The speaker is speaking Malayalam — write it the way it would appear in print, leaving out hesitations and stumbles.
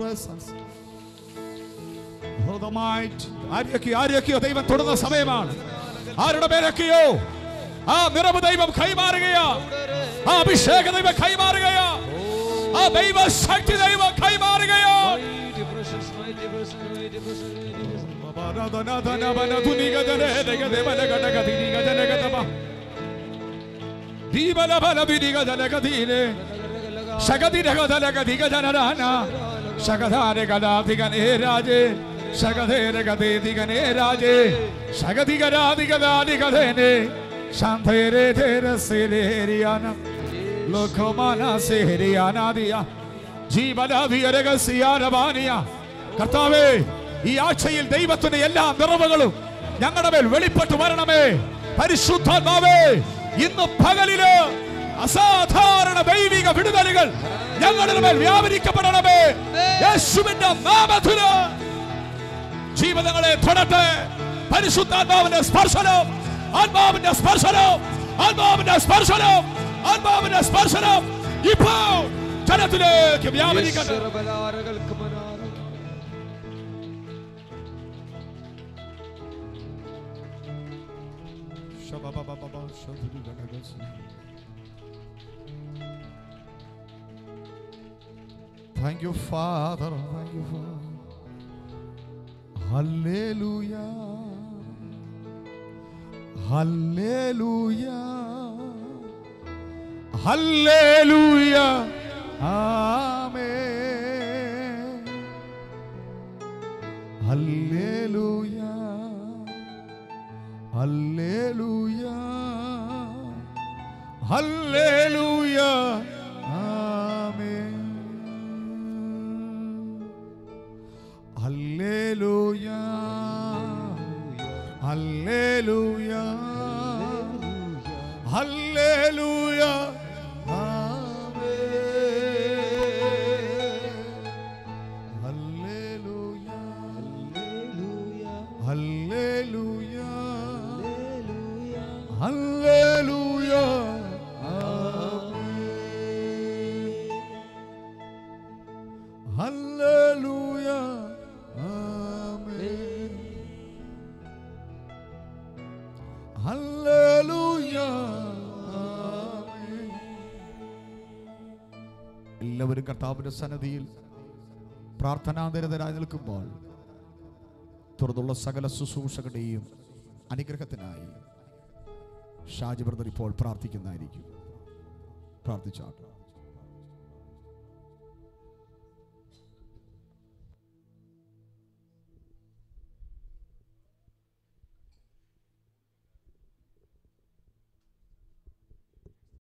presence. ആരെയൊക്കെയോ ദൈവം തൊടുന്ന സമയമാണ്. ആരുടെ പേരൊക്കെയോ ആ നിറവ് ദൈവം കൈമാറുകയാ, ആ അഭിഷേക ദൈവം കൈമാറുകയാ, ആ ദൈവ ശക്തി ദൈവം കൈമാറുകയാ. കർത്താവേ, ഈ ആഴ്ചയിൽ ദൈവത്തിന്റെ എല്ലാ നിറവുകളും ഞങ്ങളുടെ മേൽ വെളിപ്പെട്ടു വരണമേ. പരിശുദ്ധാത്മാവേ, ഇന്ന് പകലില് അസാധാരണ ദൈവിക വിടുതലുകൾ ഞങ്ങളുടെ മേൽ വ്യാപരിക്കപ്പെടണമേ. യേശുവിന്റെ നാമത്തില് ജീവിതങ്ങളെ തൊടട്ടെ. പരിശുദ്ധാത്മാവിന്റെ സ്പർശനം, ആത്മാവിന്റെ സ്പർശനം, ആത്മാവിന്റെ സ്പർശനം, ആത്മാവിന്റെ സ്പർശനം ഇപ്പോൾ ജനത്തിലേക്ക് വ്യാപരിക്കട്ടെ. Thank you, Father. Thank you, Father. Hallelujah. Hallelujah. Hallelujah. Amen. Hallelujah. Hallelujah. Hallelujah. Amen. Hallelujah. Hallelujah. Hallelujah. Hallelujah. Hallelujah. Amen. Hallelujah. Amen. എല്ലാവരും കർത്താവിന്റെ സന്നിധിയിൽ പ്രാർത്ഥനാനിരതരായി നിൽക്കുമ്പോൾ തുറന്നുള്ള സകല ശുശ്രൂഷകളുടെയും അനുഗ്രഹത്തിനായി ഷാജി ബ്രദർ ഇപ്പോൾ പ്രാർത്ഥിക്കുന്നതായിരിക്കും. പ്രാർത്ഥിച്ചാട്ടെ.